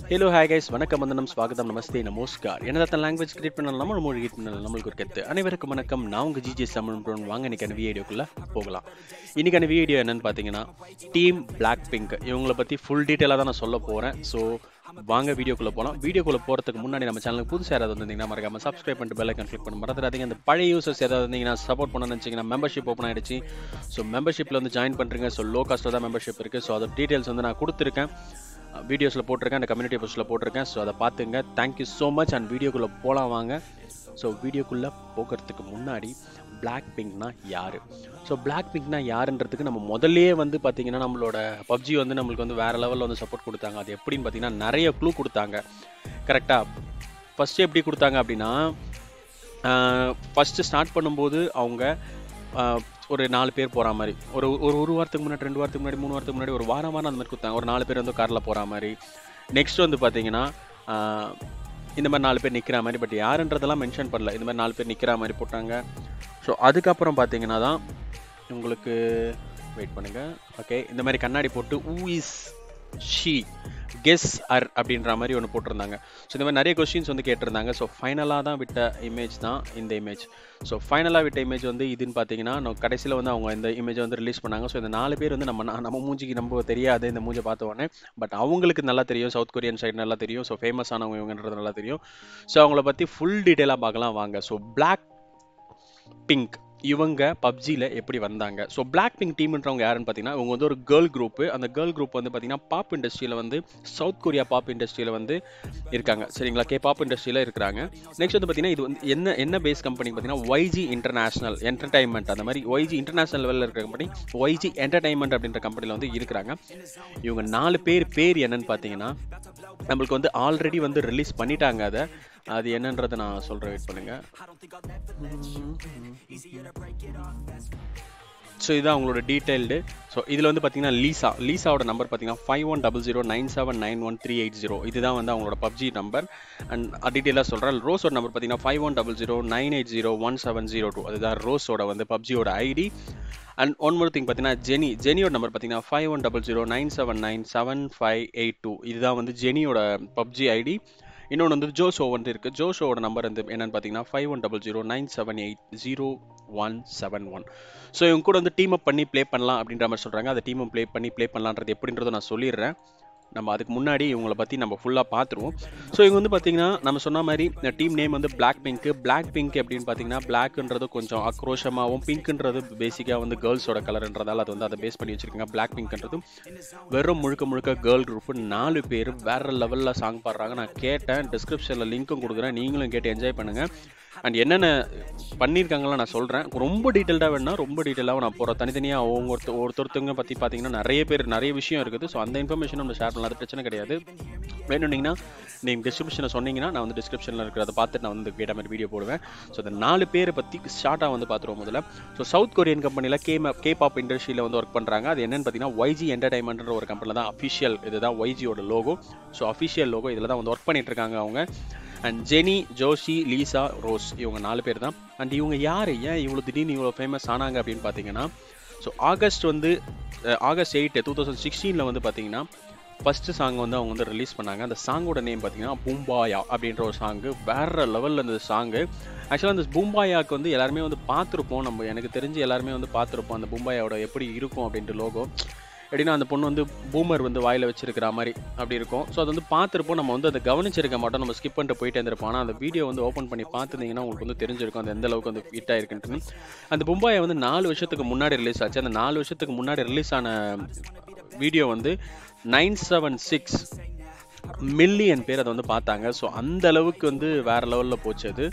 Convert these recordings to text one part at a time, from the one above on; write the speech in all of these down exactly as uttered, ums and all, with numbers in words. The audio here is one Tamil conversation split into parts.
Hello, hi guys. வணக்கம் வந்தனம் ஸ்வாகதம் நமஸ்தே நமஸ்கார். என்னதான் லாங்குவேஜ் கிரியேட் பண்ணலாம் நம்ம மொழி கிரியேட் பண்ணலாம் நம்மளுக்கு ஒரு கெத்து. அனைவருக்கும் வணக்கம். நான் உங்க ஜிஜே சமன் ப்ரோன். வாங்க இன்னைக்கான வீடியோக்குள்ள போகலாம். இன்னைக்கான வீடியோ என்னன்னு பார்த்தீங்கன்னா டீம் பிளாக் பிங்க் இவங்களை பத்தி ஃபுல் டீட்டெயிலாக தான் நான் சொல்ல போறேன். ஸோ வாங்க வீடியோக்குள்ள போகலாம். வீடியோக்குள்ள போறதுக்கு முன்னாடி நம்ம சேனலுக்கு புதுசாக யாராவது வந்தீங்கன்னா மறக்காம சப்ஸ்கிரைப் பண்ணிட்டு பெல் ஐக்கான் கிளிக் பண்ண மறந்துடாதீங்க. அந்த பழைய யூசர்ஸ் ஏதாவது வந்தீங்கன்னா சப்போர்ட் பண்ண நினைச்சீங்கன்னா மெம்பர்ஷிப் ஓப்பன் ஆயிடுச்சு. ஸோ மெம்பர்ஷிப்ல வந்து ஜாயின் பண்றீங்க. ஸோ லோ காஸ்ட்ல தான் மெம்பர்ஷிப் இருக்கு. ஸோ அதோட டீட்டெயில்ஸ் வந்து நான் கொடுத்துருக்கேன். வீடியோஸில் போட்டிருக்கேன், அந்த கம்யூனிட்டி போஸ்ட்டில் போட்டிருக்கேன். ஸோ அதை பார்த்துங்க. Thank you so much. அண்ட் வீடியோக்குள்ளே போகலாம் வாங்க. ஸோ வீடியோக்குள்ளே போகிறதுக்கு முன்னாடி பிளாக் பிங்க்னா யார்? ஸோ பிளாக் பிங்க்னா யாருன்றதுக்கு நம்ம முதல்லே வந்து பார்த்தீங்கன்னா நம்மளோட பப்ஜி வந்து நம்மளுக்கு வந்து வேறு லெவலில் வந்து சப்போர்ட் கொடுத்தாங்க. அது எப்படின்னு பார்த்தீங்கன்னா நிறைய க்ளூ கொடுத்தாங்க. கரெக்டாக ஃபஸ்ட்டு எப்படி கொடுத்தாங்க அப்படின்னா, ஃபஸ்ட்டு ஸ்டார்ட் பண்ணும்போது அவங்க ஒரு நாலு பேர் போகிற மாதிரி ஒரு ஒரு ஒரு வாரத்துக்கு முன்னாடி, ரெண்டு வாரத்துக்கு முன்னாடி, மூணு வாரத்துக்கு முன்னாடி ஒரு வாரம் வாரம் அந்த மாதிரி கொடுத்தாங்க. ஒரு நாலு பேர் வந்து காரில் போகிற மாதிரி. நெக்ஸ்ட் வந்து பார்த்தீங்கன்னா இந்த மாதிரி நாலு பேர் நிற்கிற மாதிரி, பட் யாருன்றதெல்லாம் மென்ஷன் பண்ணல. இந்த மாதிரி நாலு பேர் நிற்கிற மாதிரி போட்டாங்க. ஸோ அதுக்கப்புறம் பார்த்தீங்கன்னா தான் உங்களுக்கு வெயிட் பண்ணுங்கள். ஓகே, இந்த மாதிரி கண்ணாடி போட்டு ஊ இஸ் ஷீ கெஸ் அர் அப்படின்ற மாதிரி ஒன்று போட்டிருந்தாங்க. ஸோ இந்த மாதிரி நிறைய கொஸ்டின்ஸ் வந்து கேட்டிருந்தாங்க. ஸோ ஃபைனலாக தான் விட்ட இமேஜ் தான் இந்த இமேஜ். ஸோ ஃபைனலாக விட்ட இமேஜ் வந்து இதுன்னு பார்த்தீங்கன்னா நான் கடைசியில் வந்து அவங்க இந்த இமேஜை வந்து ரிலீஸ் பண்ணாங்க. ஸோ இந்த நாலு பேர் வந்து நம்ம நம்ம மூஞ்சிக்கு நம்ம தெரியாது இந்த மூஞ்சை பார்த்த உடனே, பட் அவங்களுக்கு நல்லா தெரியும். சவுத் கொரியன் சைடு நல்லா தெரியும். ஸோ ஃபேமஸ் ஆனவங்க இவங்கன்றது நல்லா தெரியும். ஸோ அவங்கள பற்றி ஃபுல் டீட்டெயிலாக பார்க்கலாம் வாங்க. ஸோ பிளாக் பிங்க் இவங்க பப்ஜியில் எப்படி வந்தாங்க? ஸோ பிளாக் பிங்க் டீம்ன்றவங்க யாருன்னு பார்த்தீங்கன்னா இவங்க வந்து ஒரு கேர்ள் குரூப்பு. அந்த கேர்ள் குரூப் வந்து பார்த்தீங்கன்னா பாப் இண்டஸ்ட்ரியில் வந்து சவுத் கொரியா பாப் இண்டஸ்ட்ரியில் வந்து இருக்காங்க. சரிங்களா, கே பாப் இண்டஸ்ட்ரியில் இருக்கிறாங்க. நெக்ஸ்ட் வந்து பார்த்தீங்கன்னா இது வந்து என்ன என்ன பேஸ் கம்பெனி பார்த்தீங்கன்னா ஒய்ஜி இன்டர்நேஷனல் என்டர்டைன்மெண்ட். அந்த மாதிரி ஒய்ஜி இன்டர்நேஷனல் லெவலில் இருக்கிற கம்பெனி ஒய்ஜி என்டர்டைன்மெண்ட் அப்படின்ற கம்பெனியில் வந்து இருக்கிறாங்க. இவங்க நாலு பேர் பேர் என்னன்னு பார்த்தீங்கன்னா நம்மளுக்கு வந்து ஆல்ரெடி வந்து ரிலீஸ் பண்ணிட்டாங்க. அதை அது என்னன்றதை நான் சொல்கிறேன், வெயிட் பண்ணுங்க. ஸோ இதுதான் அவங்களோட டீட்டெயில்டு. ஸோ இதில் வந்து பார்த்தீங்கன்னா லீசா லீசாவோட நம்பர் பார்த்தீங்கன்னா five one double zero nine seven nine one three eight zero இதுதான் வந்து அவங்களோட பப்ஜி நம்பர். அண்ட் டீட்டெயிலாக சொல்கிறேன். ரோஸோட நம்பர் பார்த்தீங்கன்னா five one double zero nine eight zero one seven zero two அதுதான் ரோஸோட வந்து பப்ஜியோட ID. And one more thing பார்த்தீங்கன்னா ஜெனி ஜெனியோட நம்பர் பார்த்தீங்கன்னா five one double zero nine seven nine seven five eight two இதுதான் வந்து ஜெனியோட பப்ஜி ஐடி. இன்னொன்று வந்து ஜோஷோ வந்து இருக்குது. ஜோஷோட நம்பர் வந்து என்னென்னு பார்த்தீங்கன்னா five one double zero nine seven eight zero one seven one. So இவங்க கூட வந்து டீம் அப் பண்ணி ப்ளே பண்ணலாம் அப்படின்ற மாதிரி சொல்கிறாங்க. அதை டீம் ப்ளே பண்ணி ப்ளே பண்ணலான்றது எப்படின்றத நான் சொல்லிடுறேன். நம்ம அதுக்கு முன்னாடி இவங்களை பற்றி நம்ம ஃபுல்லாக பார்த்துருவோம். ஸோ இவங்க வந்து பார்த்தீங்கன்னா நம்ம சொன்ன மாதிரி டீம் நேம் வந்து பிளாக் பிங்க். பிளாக் பிங்க் அப்படின்னு பார்த்தீங்கன்னா பிளாக்ன்றது கொஞ்சம் ஆக்ரோஷமாகவும், பிங்க்ன்றது பேசிக்காக வந்து கேர்ள்ஸோட கலர்ன்றதால அது வந்து அதை பேஸ் பண்ணி வச்சிருக்காங்க. பிளாக் பிங்க்ன்றது வெறும் முழுக்க முழுக்க கேர்ள் குரூப். நாலு பேர் வேற லெவலில் சாங் பாடுறாங்க. நான் கேட்டேன், டிஸ்கிரிப்ஷனில் லிங்க்கும் கொடுக்குறேன், நீங்களும் கேட்டு என்ஜாய் பண்ணுங்கள். அண்ட் என்னென்ன பண்ணியிருக்காங்களா நான் சொல்கிறேன். ரொம்ப டீட்டெயில்டாக வேணா ரொம்ப டீட்டெயிலாக நான் போகிறேன். தனித்தனியாக அவங்க ஒருத்தர் ஒருத்தருத்தவங்க பற்றி பார்த்தீங்கன்னா நிறைய பேர் நிறைய விஷயம் இருக்குது. ஸோ அந்த இன்ஃபர்மேஷன் நம்ம ஷேர் பண்ணலாம், அது பிரச்சனை கிடையாது. வேணும்னீங்கன்னா நீங்கள் டிஸ்கிரிப்ஷனை சொன்னீங்கன்னா நான் வந்து டிஸ்கிரிப்ஷனில் இருக்கிறத பார்த்துட்டு நான் வந்து கேட்ட மாதிரி வீடியோ போடுவேன். ஸோ அந்த நாலு பேரை பற்றி ஷார்ட்டாக வந்து பார்த்துருவோம் முதல்ல. ஸோ சவுத் கொரியன் கம்பெனியில் கே கே பாப் இண்டஸ்ட்ரியில் வந்து ஒர்க் பண்ணுறாங்க. அது என்னென்னு பார்த்தீங்கன்னா ஒய்ஜி என்டர்டைன்மெண்ட்ன்ற ஒரு கம்பெனியில் தான் அஃபிஷியல் இதுதான் ஒய்ஜியோட லோகோ. ஸோ அஃபிஷியல் லோகோ இதில் தான் வந்து ஒர்க் பண்ணிட்டு இருக்காங்க அவங்க. And Jennie, Jisoo, Lisa, Rose இவங்க நாலு பேர் தான். அண்ட் இவங்க யார், ஏன் இவ்வளோ திடீர்னு இவ்வளோ ஃபேமஸ் ஆனாங்க அப்படின்னு பார்த்தீங்கன்னா ஸோ ஆகஸ்ட் வந்து ஆகஸ்ட் எயிட் டூ தௌசண்ட் சிக்ஸ்டீனில் வந்து பார்த்தீங்கன்னா ஃபஸ்ட்டு சாங் வந்து அவங்க வந்து ரிலீஸ் பண்ணாங்க. அந்த சாங்கோட நேம் பார்த்தீங்கன்னா பூம்பாயா அப்படின்ற ஒரு சாங்கு. வேறு லெவலில் அந்த சாங்கு. ஆக்சுவலாக அந்த பூம்பாயாவுக்கு வந்து எல்லாருமே வந்து பார்த்துருப்போம். நம்ம எனக்கு தெரிஞ்சு எல்லாருமே வந்து பார்த்துருப்போம் அந்த பூம்பாயாவோட எப்படி இருக்கும் அப்படின்ட்டு லோகோ. எப்படின்னா அந்த பொண்ணு வந்து பூமர் வந்து வாயில் வச்சிருக்கிற மாதிரி அப்படி இருக்கும். ஸோ அது வந்து பார்த்துருப்போம். நம்ம வந்து அதை கவனிச்சிருக்க மாட்டோம், நம்ம ஸ்கிப் பண்ணிட்டு போயிட்டே இருந்திருப்போம். ஆனால் அந்த வீடியோ வந்து ஓப்பன் பண்ணி பார்த்துருந்தீங்கன்னா உங்களுக்கு வந்து தெரிஞ்சிருக்கும் அந்த எந்த அளவுக்கு வந்து ஹிட் ஆயிருக்குன்னு. அந்த பூம்பாயை வந்து நாலு வருஷத்துக்கு முன்னாடி ரிலீஸ் ஆச்சு. அந்த நாலு வருஷத்துக்கு முன்னாடி ரிலீஸ் ஆன வீடியோ வந்து நைன் செவன் சிக்ஸ் மில்லியன் பேர் அதை வந்து பார்த்தாங்க. ஸோ அந்த அளவுக்கு வந்து வேற லெவலில் போச்சு அது.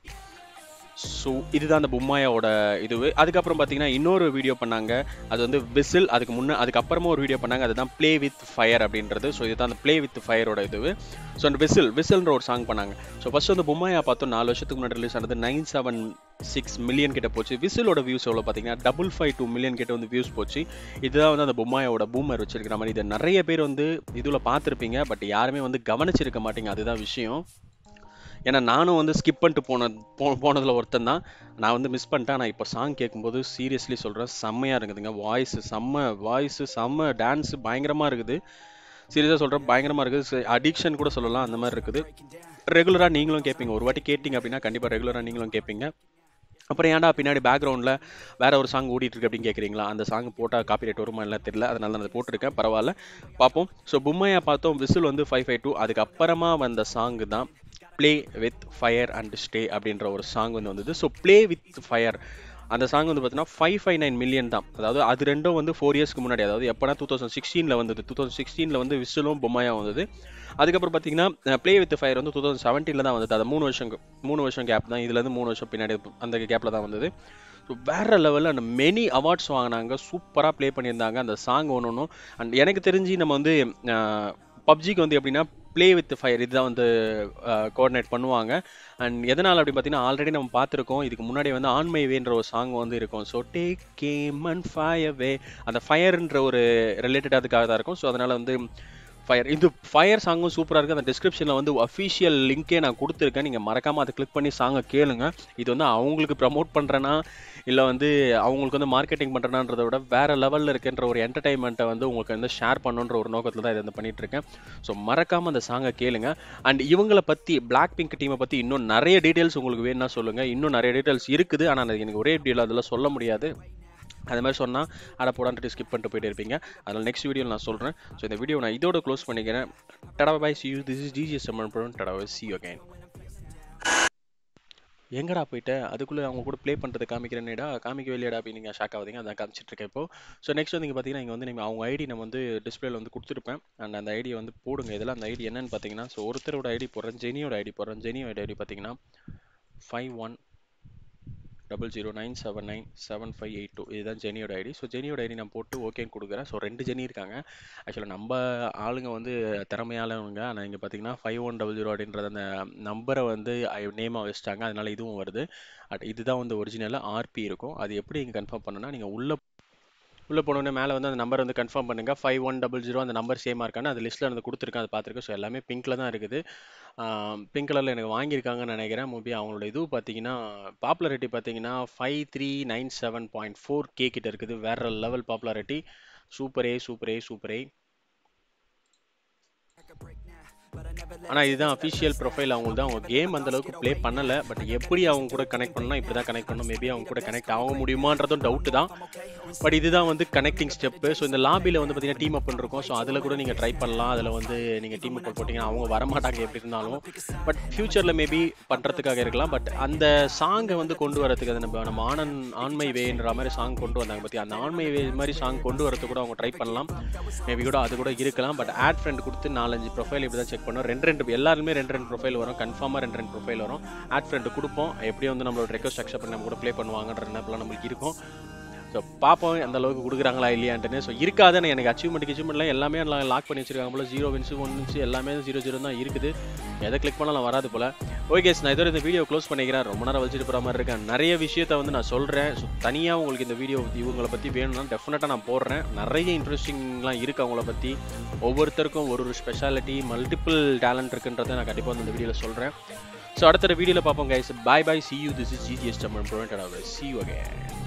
ஸோ இதுதான் அந்த பும்மாயாவோட இதுவு. அதுக்கப்புறம் பார்த்தீங்கன்னா இன்னொரு வீடியோ பண்ணாங்க, அது வந்து விசில். அதுக்கு முன்னே அதுக்கப்புறமா ஒரு வீடியோ பண்ணாங்க, அதுதான் ப்ளே வித் ஃபயர் அப்படின்றது. ஸோ இதுதான் அந்த ப்ளே வித் ஃபயரோட இதுவு. ஸோ அந்த விசில் விசில்ன்ற ஒரு சாங் பண்ணாங்க. ஸோ ஃபர்ஸ்ட் வந்து பும்மாயா பார்த்தோம், நாலு வருஷத்துக்கு முன்னாடி ரிலீஸ் ஆனது நைன் செவன் சிக்ஸ் மில்லியன் கிட்ட போச்சு. விசிலோட வியூஸ் எவ்வளோ பார்த்தீங்கன்னா டபுள் ஃபைவ் டூ மில்லியன் கிட்ட வந்து வியூஸ் போச்சு. இதுதான் வந்து அந்த பும்மாயோட பூமர் வச்சிருக்கிற மாதிரி. இதை நிறைய பேர் வந்து இதில் பார்த்துருப்பீங்க, பட் யாருமே வந்து கவனிச்சிருக்க மாட்டீங்க. அதுதான் விஷயம். ஏன்னா நானும் வந்து ஸ்கிப் பண்ணிட்டு போன போ போனதில் ஒருத்தன் தான். நான் வந்து மிஸ் பண்ணிட்டேன். நான் இப்போ சாங் கேட்கும்போது சீரியஸ்லி சொல்கிறேன், செம்மையாக இருக்குதுங்க. வாய்ஸு செம்ம வாய்ஸு செம்ம டான்ஸு பயங்கரமாக இருக்குது. சீரியஸாக சொல்கிறேன், பயங்கரமாக இருக்குது. அடிக்ஷன் கூட சொல்லலாம், அந்த மாதிரி இருக்குது. ரெகுலராக நீங்களும் கேட்பீங்க, ஒரு வாட்டி கேட்டிங்க அப்படின்னா கண்டிப்பாக ரெகுலராக நீங்களும் கேட்பீங்க. அப்புறம் ஏன்டா பின்னாடி பேக்ரவுண்டில் வேற ஒரு சாங் ஓடிட்டு இருக்கு அப்படின்னு கேட்குறீங்களா? அந்த சாங் போட்டால் காப்பி ரைட் வருமா இல்லை தெரியல, அதனால நான் அதை போட்டிருக்கேன். பரவாயில்ல, பார்ப்போம். ஸோ பொம்மையா பார்த்தோம், விசில் வந்து ஃபைவ் ஃபைவ் டூ. அதுக்கப்புறமா வந்த சாங் தான் play with fire and stay அப்படின்ற ஒரு சாங் வந்து வந்தது. ஸோ ப்ளே வித் ஃபயர் அந்த சாங் வந்து பார்த்தீங்கன்னா ஃபைவ் ஃபைவ் நைன் மில்லியன் தான். அதாவது அது ரெண்டும் வந்து ஃபோர் இயர்ஸ்க்கு முன்னாடி, அதாவது எப்போனா டூ தௌசண்ட் சிக்ஸ்டீனில் வந்தது. டூ தௌசண்ட் சிக்ஸ்டீனில் வந்து விசிலும் பொம்மையா வந்தது. அதுக்கப்புறம் பார்த்தீங்கன்னா ப்ளே வித் ஃபயர் வந்து டூ தௌசண்ட் செவன்டீனில் தான் வந்தது. அது மூணு வருஷம் மூணு வருஷம் கேப் தான். இதுலேருந்து மூணு வருஷம் பின்னாடி அந்த கேப்பில் தான் வந்தது. ஸோ வேறு லெவலில் அந்த மெனி அவார்ட்ஸ் வாங்கினாங்க, சூப்பராக ப்ளே பண்ணியிருந்தாங்க அந்த சாங் ஒன்று ஒன்றும். அண்ட் எனக்கு தெரிஞ்சு நம்ம வந்து பப்ஜிக்கு வந்து எப்படின்னா ப்ளே வித் ஃபயர் இதுதான் வந்து கோஆர்டினேட் பண்ணுவாங்க. அண்ட் எதனால் அப்படின்னு பார்த்தீங்கன்னா ஆல்ரெடி நம்ம பார்த்துருக்கோம், இதுக்கு முன்னாடி வந்து ஆன் மை வேன்ற ஒரு சாங் வந்து இருக்கும். So take game and fire way, அந்த ஃபயர்ன்ற ஒரு ரிலேட்டட் அதுக்காக தான் இருக்கும். ஸோ அதனால் வந்து ஃபயர், இது ஃபயர் சாங்கும் சூப்பராக இருக்குது. அந்த டிஸ்கிரிப்ஷனில் வந்து அஃபிஷியல் லிங்க்கே நான் கொடுத்துருக்கேன், நீங்கள் மறக்காமல் அதை கிளிக் பண்ணி சாங்கை கேளுங்க. இது வந்து அவங்களுக்கு ப்ரமோட் பண்ணுறேன்னா இல்லை வந்து அவங்களுக்கு வந்து மார்க்கெட்டிங் பண்ணுறேனான்றதை விட வேறு லெவலில் இருக்குன்ற ஒரு என்டர்டைன்மெண்ட்டை வந்து உங்களுக்கு வந்து ஷேர் பண்ணுன்ற ஒரு நோக்கத்தில் தான் இதை வந்து பண்ணிகிட்ருக்கேன். ஸோ மறக்காமல் அந்த சாங்கை கேளுங்க. அண்ட் இவங்களை பற்றி, பிளாக் பிங்க் டீமை பற்றி இன்னும் நிறைய டீட்டெயில்ஸ் உங்களுக்கு வேணும்னா சொல்லுங்கள். இன்னும் நிறைய டீட்டெயில்ஸ் இருக்குது, ஆனால் அது எனக்கு ஒரே டீல் அதெல்லாம் சொல்ல முடியாது. அது மாதிரி சொன்னால் அதை போடான்ட்டு ஸ்கிப் பண்ணிட்டு போயிட்டு இருப்பீங்க. அதனால் நெக்ஸ்ட் வீடியோவில் நான் சொல்கிறேன். ஸோ இந்த வீடியோ நான் இதோட க்ளோஸ் பண்ணிக்கிறேன். Tata bye, see you. This is D J Saman Pro. Tata bye, see you again. எங்கடா போயிட்டு அதுக்குள்ளே அவங்க கூட ப்ளே பண்ணுறது காமிக்கிறேன்னேடா, காமிக்க வெளியடா அப்படின்னு நீங்கள் ஷாக் ஆகுதுங்க. அதான் காமிச்சிட்ருக்கேன் இப்போ. ஸோ நெக்ஸ்ட் வந்து நீங்கள் பார்த்தீங்கன்னா இங்கே வந்து நீங்கள் அவங்க ஐடி நம்ம வந்து டிஸ்பிளேல வந்து கொடுத்துருப்பேன். அண்ட் அந்த ஐடியை வந்து போடுங்க. இதெல்லாம் அந்த ஐடி என்னன்னு பார்த்தீங்கன்னா, ஸோ ஒருத்தரோட ஐடி போடுறேன், ஜெனியோட ஐடி போடுறேன். ஜெனியோட ஐடி பார்த்தீங்கன்னா five one double zero nine seven nine seven five eight two இதுதான் ஜெனியோட ஐடி. ஸோ ஜெனியோட ஐடி நான் போட்டு ஓகேன்னு கொடுக்குறேன். ஸோ ரெண்டு ஜெனி இருக்காங்க. ஆக்சுவலாக நம்ம ஆளுங்க வந்து திறமையாளவங்க. ஆனால் இங்கே பார்த்தீங்கன்னா ஃபைவ் ஒன் டபுள் ஜீரோ அப்படின்றது அந்த நம்பரை வந்து நேமாக வச்சுட்டாங்க, அதனால இதுவும் வருது. அட் இதுதான் வந்து ஒரிஜினலாக ஆர்பி இருக்கும். அது எப்படி இங்கே கன்ஃபார்ம் பண்ணணும்னா, நீங்கள் உள்ள உள்ளே போனோடனே மேலே வந்து அந்த நம்பர் வந்து கன்ஃபார்ம் பண்ணுங்கள். ஃபைவ் ஒன் டபுள் ஜீரோ அந்த நம்பர் சேமாக இருக்கான்னு அது லிஸ்ட்டில் வந்து கொடுத்துருக்கேன், அதை பார்த்துருக்கேன். ஸோ எல்லாமே பிங்க்கில் தான் இருக்குது. பிங்க் கலரில் எனக்கு வாங்கியிருக்காங்கன்னு நினைக்கிறேன். மேபி அவங்களோட இது பார்த்தீங்கன்னா பாப்புலாரிட்டி பார்த்தீங்கன்னா five three nine seven point four K கிட்ட இருக்குது. வேற லெவல் பாப்புலாரிட்டி. சூப்பரே சூப்பரே சூப்பரே. ஆனால் இதுதான் அஃபிஷியல் ப்ரொஃபைல் அவங்களுக்கு தான். அவங்க கேம் அந்தளவுக்கு ப்ளே பண்ணலை, பட் எப்படி அவங்க கூட கனெக்ட் பண்ணால் இப்படி தான் கனெக்ட் பண்ணணும். மேபி அவங்க கூட கனெக்ட் ஆக முடியுமான்றதும் டவுட்டு தான். பட் இதுதான் வந்து கனெக்டிங் ஸ்டெப்பு. ஸோ இந்த லாபியில் வந்து பார்த்தீங்கன்னா டீம் அப் இருக்கும். ஸோ அதில் கூட நீங்கள் ட்ரை பண்ணலாம். அதில் வந்து நீங்கள் டீம் அப் போட்டிங்கன்னா அவங்க வரமாட்டாங்க எப்படி இருந்தாலும். பட் ஃப்யூச்சரில் மேபி பண்ணுறதுக்காக இருக்கலாம். பட் அந்த சாங்கை வந்து கொண்டு வரதுக்கு அது நம்ம நம்ம ஆனன் ஆன்மை வேன்ற மாதிரி சாங் கொண்டு வந்தாங்க பற்றி, அந்த ஆன்மை வே மாதிரி சாங் கொண்டு வரதுக்கு கூட அவங்க ட்ரை பண்ணலாம். மேபி கூட அது கூட இருக்கலாம். பட் ஆட் ஃப்ரெண்ட் கொடுத்து நாலஞ்சு ப்ரொஃபைல் இப்படி தான் செக் பண்ணோம். ரெண்டு ரெண்டு எல்லாருமே ரெண்டு ரெண்டு ப்ரொஃபைல் வரும், கன்ஃபார்மாக ரெண்டு ரெண்டு ப்ரொஃபைல் வரும். ஆட் ஃப்ரெண்ட் கொடுப்போம். எப்படியும் வந்து நம்மளோட ரெக்வஸ்ட் அக்செப்ட் பண்ணி நம்ம கூட ப்ளே பண்ணுவாங்கன்ற நினைப்பெல்லாம் நம்மளுக்கு இருக்கும். ஸோ பார்ப்போம் அந்த அளவுக்கு கொடுக்குறாங்களா இல்லையான்ட்டுன்னு. ஸோ இருக்காதுன்னு எனக்கு அச்சீவ்மெண்ட் அச்சீவ்மெண்ட்லாம் எல்லாமே லாக் பண்ணி வச்சிருக்காங்க போல. ஜீரோ வின்ஸு ஒன் வின்ஸு எல்லாமே ஜீரோ ஜீரோ தான் இருக்குது. எதை கிளிக் பண்ணாலும் வராது போல். ஓகே, நான் இதோட இந்த வீடியோ க்ளோஸ் பண்ணிக்கிறேன். ரொம்ப நேரம் வச்சுட்டு போகிற மாதிரி இருக்கேன். நிறைய விஷயத்த வந்து நான் சொல்கிறேன். ஸோ தனியாக உங்களுக்கு இந்த வீடியோ இவங்களை பற்றி வேணும்னா டெஃபினட்டாக நான் போடுறேன். நிறைய இன்ட்ரெஸ்டிங்லாம் இருக்குது அவங்கள பற்றி. ஒவ்வொருத்தருக்கும் ஒரு ஒரு ஸ்பெஷாலிட்டி, மல்டிபிள் டேலண்ட் இருக்குன்றதை நான் கண்டிப்பாக வந்து இந்த வீடியோவில் சொல்கிறேன். ஸோ அடுத்த வீடியோவில் பார்ப்போம் guys. Bye bye, see you. This is G T S Saman Pro. See you again.